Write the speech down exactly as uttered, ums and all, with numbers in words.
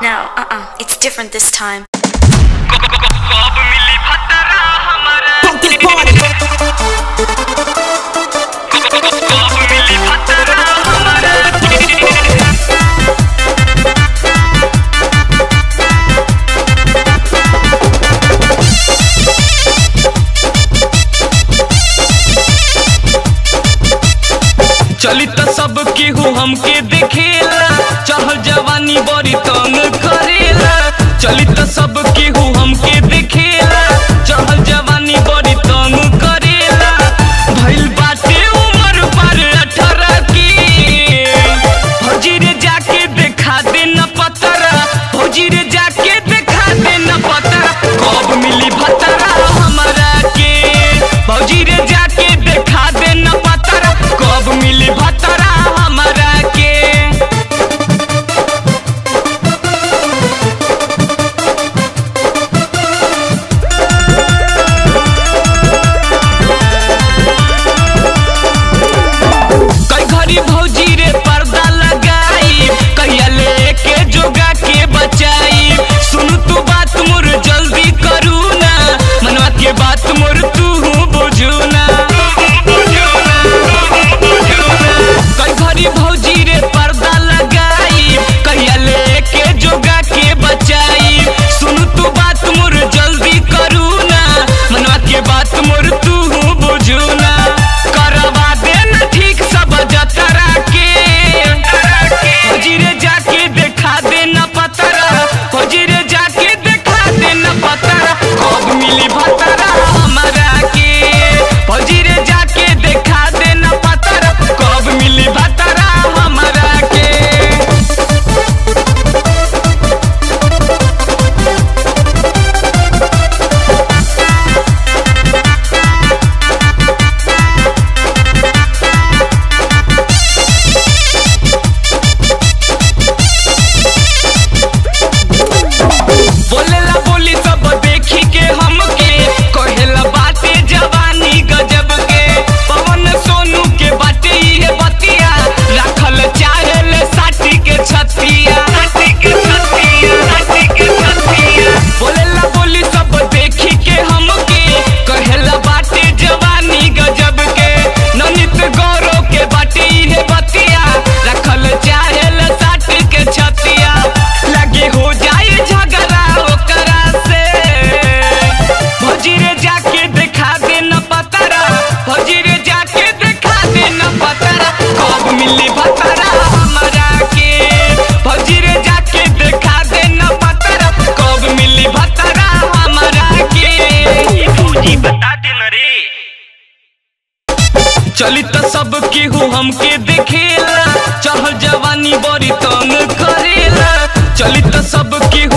No, uh-uh, it's different this time. चली त सब केहू हमके देखेला, चढ़ल जवानी बड़ी तंग करेला। चली त सब केहू हमके देखेला, चढ़ल जवानी बड़ी तंग करेला। भइल बाटे उम्र पर अठारह की, भौजी रे जाके देखा दे न पतरा, भौजी रे जाके देखा दे न पतरा। कब मिली भतरा हमरा के, भौजी रे जाके देखा दे न पतरा। कब मिली भतरा हमरा के। कई घड़ी भौजी रे पर्दा लगाई, कहिया लेके जोगा के बचाई। सुन तू बात मोर जल्दी करू ना, मनवा के बात मोर तू बुझू ना। कई घड़ी भौजी रे पर्दा लगाई, कहिया लेके जोगा के बचाई। सुन तू बात मोर जल्दी करू ना, मनवा के बात मोर तू बुझू ना। करवा देना ठीक सब जतरा के, भौजी रे जाके देखा देना पतरा, भौजी रे जाके देखा देना पतरा। कब मिली भतरा हमरा के, भौजी रे जाके देखा देना पतरा। कब मिली भतरा हमरा के। बोलेला बोली सब देखी के हमके, कहेला बाटे जवानी गजब के। पवन सोनू के बाटे ये बतिया, रखल चाहेले साटी के छतिया, साटी के छतिया, साटी के छतिया। बोलेला बोली सब देखी के हमके, कहेला बाटे जवानी गजब के। ननित गौरव के बाटे ये बतिया, रखल चाहेले साटी के छतिया। लगे हो जाए झगड़ा ओकरा से, भौजी रे जाके देखा दे न पतरा, भौजी रे जाके देखा दे न पतरा। कब मिली भतरा हमरा के, भौजी रे जाके देखा दे न पतरा। कब मिली भतरा हमरा के, भौजी बता दे न रे। चली त सब केहू हमके देखेला, चढ़ल जवानी बड़ी तंग करेला। चली त सब